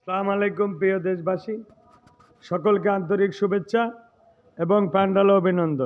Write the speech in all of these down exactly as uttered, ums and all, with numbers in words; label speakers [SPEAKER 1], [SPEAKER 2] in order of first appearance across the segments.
[SPEAKER 1] আসসালামু আলাইকুম প্রিয় দেশবাসী, সকলকে আন্তরিক শুভেচ্ছা এবং প্যান্ডাল অভিনন্দন।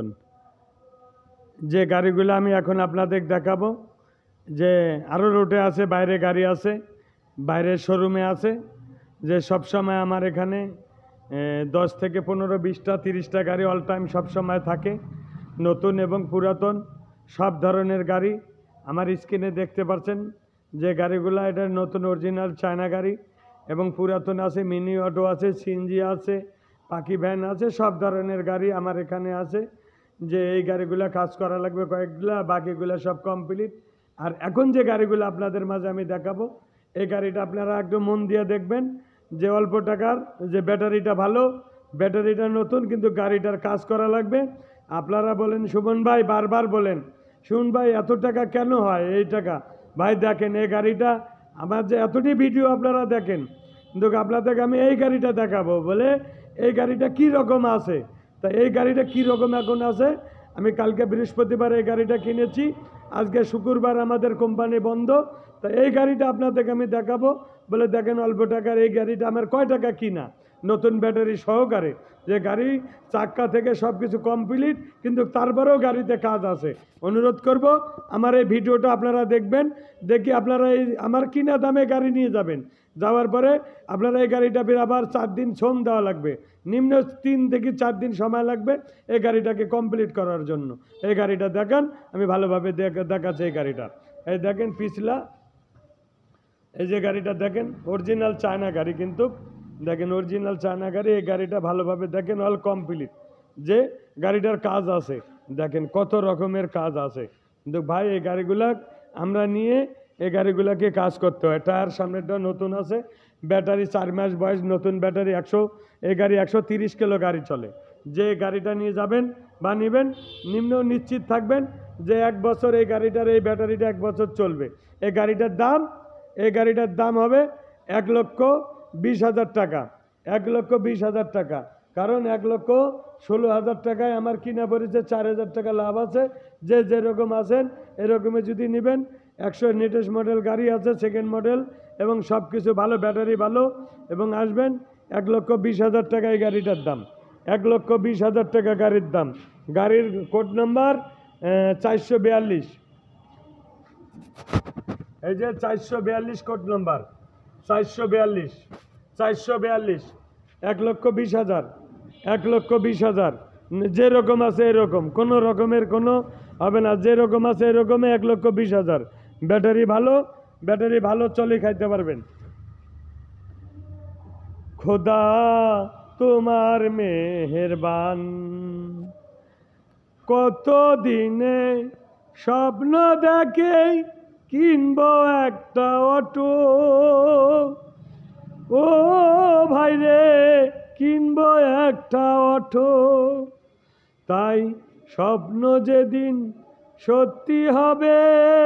[SPEAKER 1] যে গাড়িগুলো আমি এখন আপনাদের দেখাবো, যে আরও রুটে আছে, বাইরে গাড়ি আছে, বাইরের শোরুমে আছে, যে সবসময় আমার এখানে দশ থেকে পনেরো বিশটা তিরিশটা গাড়ি অল টাইম সবসময় থাকে, নতুন এবং পুরাতন সব ধরনের গাড়ি আমার স্ক্রিনে দেখতে পাচ্ছেন। যে গাড়িগুলো এটা নতুন অরিজিনাল চায়না গাড়ি এবং পুরাতন আছে, মিনি অটো আছে, সিএনজি আছে, পাখি ভ্যান আছে, সব ধরনের গাড়ি আমার এখানে আছে। যে এই গাড়িগুলো কাজ করা লাগবে কয়েকগুলা, বাকিগুলো সব কমপ্লিট। আর এখন যে গাড়িগুলো আপনাদের মাঝে আমি দেখাবো, এই গাড়িটা আপনারা একদম মন দিয়ে দেখবেন। যে অল্প টাকার, যে ব্যাটারিটা ভালো, ব্যাটারিটা নতুন, কিন্তু গাড়িটার কাজ করা লাগবে। আপনারা বলেন সুমন ভাই, বারবার বলেন সুমন ভাই এত টাকা কেন হয়? এই টাকা ভাই দেখেন, এই গাড়িটা আমার যে এতটি ভিডিও আপনারা দেখেন, কিন্তু আপনাদেরকে আমি এই গাড়িটা দেখাবো বলে এই গাড়িটা কি রকম আছে। তা এই গাড়িটা কি রকম এখন আছে, আমি কালকে বৃহস্পতিবার এই গাড়িটা কিনেছি, আজকে শুক্রবার আমাদের কোম্পানি বন্ধ। তা এই গাড়িটা আপনাদেরকে আমি দেখাবো বলে দেখেন অল্প টাকার এই গাড়িটা আমার কয় টাকা কিনা, নতুন ব্যাটারি সহকারে। যে গাড়ি চাক্কা থেকে সব কিছু কমপ্লিট, কিন্তু তারপরেও গাড়িতে কাজ আছে। অনুরোধ করব আমার এই ভিডিওটা আপনারা দেখবেন, দেখি আপনারা এই আমার কিনা দামে গাড়ি নিয়ে যাবেন। যাওয়ার পরে আপনারা এই গাড়িটা ফির আবার চার দিন শ্রম দেওয়া লাগবে, নিম্ন তিন থেকে চার দিন সময় লাগবে এই গাড়িটাকে কমপ্লিট করার জন্য। এই গাড়িটা দেখেন, আমি ভালোভাবে দেখাচ্ছি। এই গাড়িটা এই দেখেন পিছলা, এই যে গাড়িটা দেখেন অরিজিনাল চায়না গাড়ি, কিন্তু দেখেন অরিজিনাল চায়না গাড়ি। এই গাড়িটা ভালোভাবে দেখেন, অল কমপ্লিট। যে গাড়িটার কাজ আছে, দেখেন কত রকমের কাজ আছে। কিন্তু ভাই এই গাড়িগুলা আমরা নিয়ে এই গাড়িগুলাকে কাজ করতে হয়। টায়ার সামনেরটা নতুন আছে, ব্যাটারি চার মাস বয়স, নতুন ব্যাটারি। একশো এই গাড়ি একশো তিরিশ কিলো গাড়ি চলে। যে গাড়িটা নিয়ে যাবেন বা নেবেন, নিম্ন নিশ্চিত থাকবেন যে এক বছর এই গাড়িটার এই ব্যাটারিটা এক বছর চলবে। এই গাড়িটার দাম এই গাড়িটার দাম হবে এক লক্ষ বিশ হাজার টাকা। এক লক্ষ বিশ হাজার টাকা, কারণ এক লক্ষ ষোলো হাজার টাকায় আমার কিনা পড়েছে, চার হাজার টাকা লাভ আছে। যে যেরকম আছেন এরকমই যদি নেবেন, একশো লেটেস্ট মডেল গাড়ি আছে, সেকেন্ড মডেল, এবং সব কিছু ভালো, ব্যাটারি ভালো, এবং আসবেন এক লক্ষ বিশ হাজার টাকা এই গাড়িটার দাম। এক লক্ষ বিশ হাজার টাকা গাড়ির দাম। গাড়ির কোড নাম্বার চারশো বিয়াল্লিশ, এই যে চারশো বিয়াল্লিশ কোড নাম্বার, চারশো বিয়াল্লিশ চারশো বিয়াল্লিশ এক লক্ষ বিশ হাজার এক লক্ষ বিশ হাজার যেরকম আছে এরকম, কোনো রকমের কোনো হবে না। যেরকম আছে এরকমই এক লক্ষ বিশ হাজার। ব্যাটারি ভালো, ব্যাটারি ভালো, চলে খাইতে পারবেন। খোদা তোমার মেহেরবান, কত দিনে স্বপ্ন দেখে কিনবো একটা অটো, ও ভাই রে কিনবো একটা অটো। তাই স্বপ্ন যেদিন সত্যি হবে,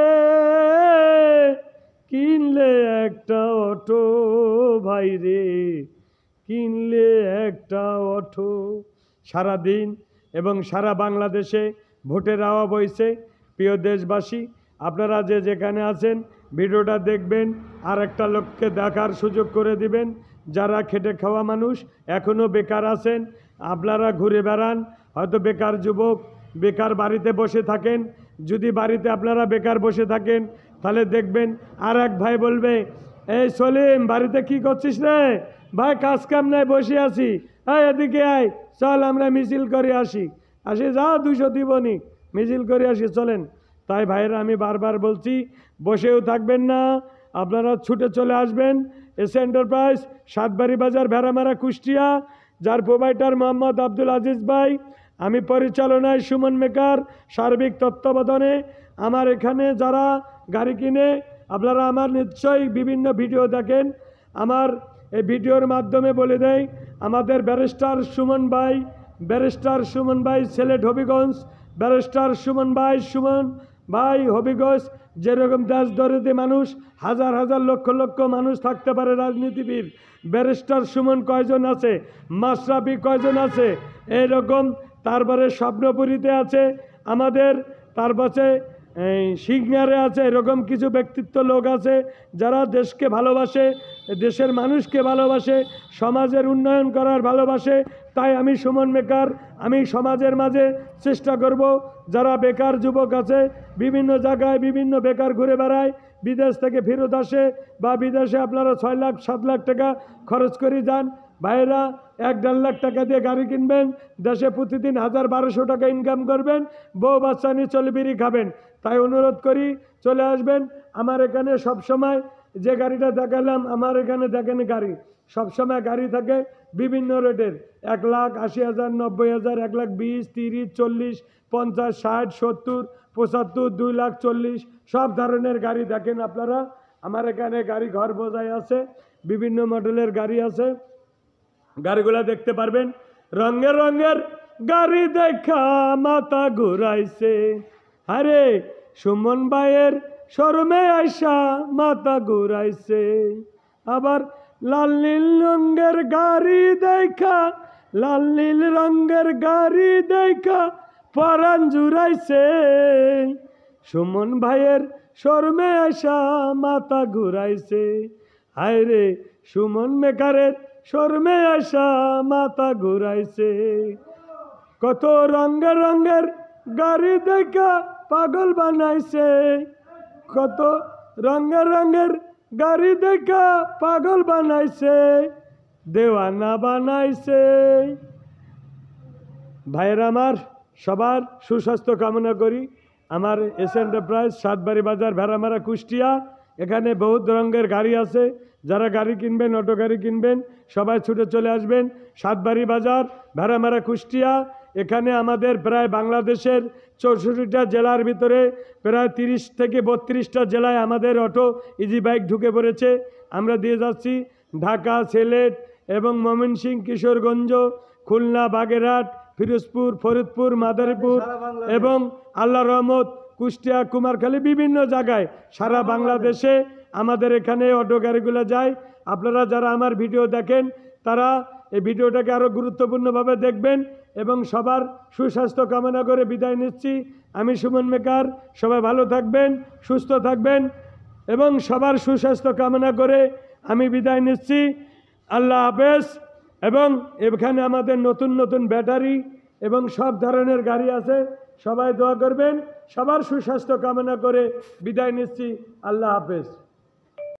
[SPEAKER 1] কিনলে একটা অটো ভাই রে, কিনলে একটা অটো। সারাদিন এবং সারা বাংলাদেশে ভোটের হাওয়া বইছে। প্রিয় দেশবাসী, আপনারা যে যেখানে আছেন ভিডিওটা দেখবেন, আর একটা লোককে দেখার সুযোগ করে দিবেন। যারা খেটে খাওয়া মানুষ এখনও বেকার আছেন, আপনারা ঘুরে বেড়ান, হয়তো বেকার যুবক, বেকার বাড়িতে বসে থাকেন। যদি বাড়িতে আপনারা বেকার বসে থাকেন, তাহলে দেখবেন আর এক ভাই বলবে, এই সলিম বাড়িতে কি করছিস রে? ভাই কাজ কাম নাই, বসে আছি। এই এদিকে আয়, চল আমরা মিছিল করে আসি। আসি, যা দুইশো দিবনি, মিছিল করে আসি, চলেন। তাই ভাইয়েরা আমি বারবার বলছি, বসেও থাকবেন না, আপনারা ছুটে চলে আসবেন। এস এন্টারপ্রাইজ, সাতবাড়ি বাজার, ভেড়ামারা, কুষ্টিয়া, যার প্রোভাইডার মোহাম্মদ আব্দুল আজিজ ভাই। আমি পরিচালনায় সুমন মেকার, সার্বিক তত্ত্বাবধানে। আমার এখানে যারা গাড়ি কিনে, আপনারা আমার নিশ্চয়ই বিভিন্ন ভিডিও দেখেন। আমার এই ভিডিওর মাধ্যমে বলে দেয়, আমাদের ব্যারিস্টার সুমন ভাই, ব্যারিস্টার সুমন ভাই সিলেট হবিগঞ্জ, ব্যারিস্টার সুমন ভাই সুমন ভাই হবিগঞ্জ। যেরকম দেশ দরিদ্র মানুষ হাজার হাজার লক্ষ লক্ষ মানুষ থাকতে পারে রাজনীতিবিদ, ব্যারিস্টার সুমন কয়জন আছে, মাশরাফি কয়জন আছে, এইরকম। তারপরে স্বপ্নপুরীতে আছে আমাদের, তারপরে সিগনারে আছে, এরকম কিছু ব্যক্তিত্ব লোক আছে যারা দেশকে ভালোবাসে, দেশের মানুষকে ভালোবাসে, সমাজের উন্নয়ন করার ভালোবাসে। তাই আমি সুমন মেকার, আমি সমাজের মাঝে চেষ্টা করব, যারা বেকার যুবক আছে, বিভিন্ন জায়গায় বিভিন্ন বেকার ঘুরে বেড়ায়, বিদেশ থেকে ফেরত আসে বা বিদেশে আপনারা ছয় লাখ সাত লাখ টাকা খরচ করে যান, ভাইয়েরা এক দেড় লাখ টাকা দিয়ে গাড়ি কিনবেন, দেশে প্রতিদিন হাজার বারোশো টাকা ইনকাম করবেন, বউ বাচ্চা নিয়ে চলে বিড়ি খাবেন। তাই অনুরোধ করি চলে আসবেন আমার এখানে। সব সময় যে গাড়িটা দেখালাম, আমার এখানে দেখেন গাড়ি সবসময় গাড়ি থাকে বিভিন্ন রেটের, এক লাখ আশি হাজার, নব্বই হাজার, এক লাখ বিশ, তিরিশ, চল্লিশ, পঞ্চাশ, ষাট, সত্তর, পঁচাত্তর, দুই লাখ চল্লিশ, সব ধরনের গাড়ি দেখেন আপনারা। আমার এখানে গাড়ি ঘর বোঝাই আছে, বিভিন্ন মডেলের গাড়ি আছে, গাড়িগুলা দেখতে পারবেন। রঙের রঙের গাড়ি দেখা মাথা ঘুরাইছে, আরে সুমন ভাইয়ের শোরুমে আইসা মাথা ঘুরাইছে। আবার লাল নীল রঙের গাড়ি দেখা, লাল নীল রঙের গাড়ি দেখা পরাণ জুড়াইছে। সুমন ভাইয়ের শোরুমে আইসা মাথা ঘুরাইছে, হায় রে সুমন মেকারের শোরুমে আইসা মাথা ঘুরাইছে। কত রঙের রঙের গাড়ি দেখা পাগল বানাইছে, কত রঙের রঙের গাড়ি দেখা পাগল বানাইছে, দেওয়ানা বানাইছে। ভাইয়েরা আমার, সবার সুস্বাস্থ্য কামনা করি। আমার এস এন্টারপ্রাইজ, সাতবাড়ি বাজার, ভেড়ামারা, কুষ্টিয়া, এখানে বহুত রঙের গাড়ি আছে। যারা গাড়ি কিনবেন, অটো গাড়ি কিনবেন, সবাই ছুটে চলে আসবেন সাতবাড়ি বাজার, ভেড়ামারা, কুষ্টিয়া। এখানে আমাদের প্রায় বাংলাদেশের চৌষট্টিটা জেলার ভিতরে প্রায় তিরিশ থেকে বত্রিশটা জেলায় আমাদের অটো ইজি বাইক ঢুকে পড়েছে। আমরা দিয়ে যাচ্ছি ঢাকা, সিলেট এবং ময়মনসিংহ, কিশোরগঞ্জ, খুলনা, বাগেরহাট, ফিরোজপুর, ফরিদপুর, মাদারীপুর এবং আল্লাহ রহমত কুষ্টিয়া, কুমারখালী, বিভিন্ন জায়গায় সারা বাংলাদেশে আমাদের এখানে অটো গাড়িগুলো যায়। আপনারা যারা আমার ভিডিও দেখেন তারা এই ভিডিওটাকে আরও গুরুত্বপূর্ণভাবে দেখবেন এবং সবার সুস্বাস্থ্য কামনা করে বিদায় নিচ্ছি। আমি সুমন মেকার, সবাই ভালো থাকবেন, সুস্থ থাকবেন এবং সবার সুস্বাস্থ্য কামনা করে আমি বিদায় নিচ্ছি। আল্লাহ হাফেজ। এবং এখানে আমাদের নতুন নতুন ব্যাটারি এবং সব ধরনের গাড়ি আছে, সবাই দোয়া করবেন। সবার সুস্বাস্থ্য কামনা করে বিদায় নিচ্ছি। আল্লাহ হাফেজ।